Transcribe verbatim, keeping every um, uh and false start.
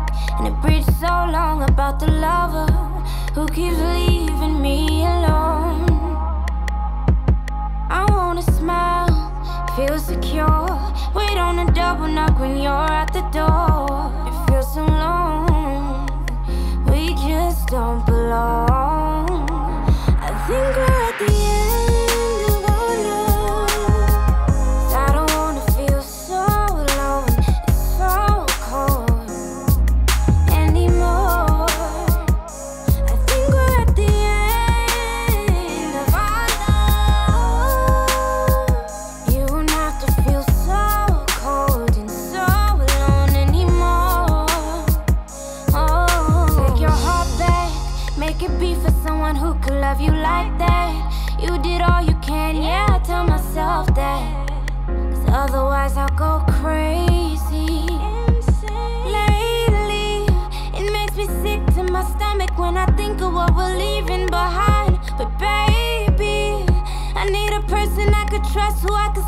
and it breathes so long about the lover who keeps leaving me alone. I wanna smile, feel secure, wait on a double knock when you're at the door. It feels so long, we just don't belong. I think we're at the end of our love. I don't wanna feel so alone and so cold anymore. I think we're at the end of our love. You won't have to feel so cold and so alone anymore. Oh, take your heart back, make it be for someone who could love you like that. You did all you can, yeah, I tell myself that, 'cause otherwise I'll go crazy. Lately, it makes me sick to my stomach when I think of what we're leaving behind. But baby, I need a person I could trust, who I could